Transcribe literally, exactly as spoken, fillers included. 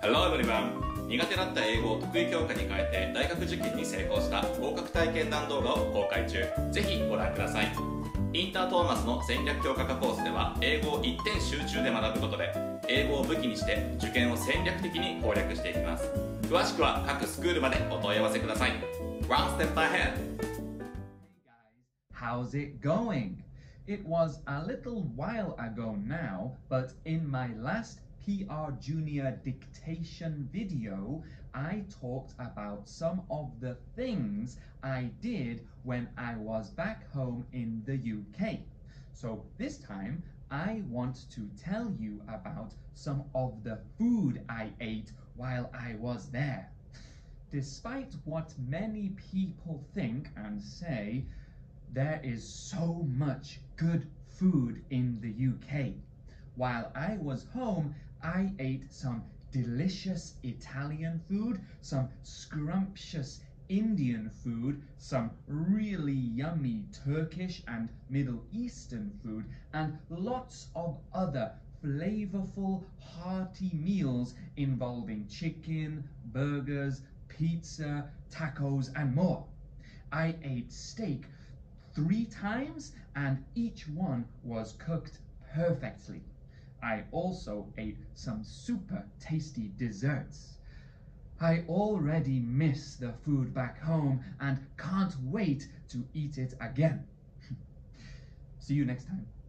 Hello everyone! 苦手だった英語を得意教科に変えて大学受験に成功した合格体験談動画を公開中。ぜひご覧ください。インタートーマスの戦略強化科コースでは英語を一点集中で学ぶことで英語を武器にして受験を戦略的に攻略していきます。詳しくは各スクールまでお問い合わせください。One step ahead! Hey guys, how's it going? It was a little while ago now, but in my last P R Junior dictation video, I talked about some of the things I did when I was back home in the U K. So this time, I want to tell you about some of the food I ate while I was there. Despite what many people think and say, there is so much good food in the U K. While I was home, I ate some delicious Italian food, some scrumptious Indian food, some really yummy Turkish and Middle Eastern food, and lots of other flavorful, hearty meals involving chicken, burgers, pizza, tacos, and more. I ate steak three times, and each one was cooked perfectly. I also ate some super tasty desserts. I already miss the food back home and can't wait to eat it again. See you next time.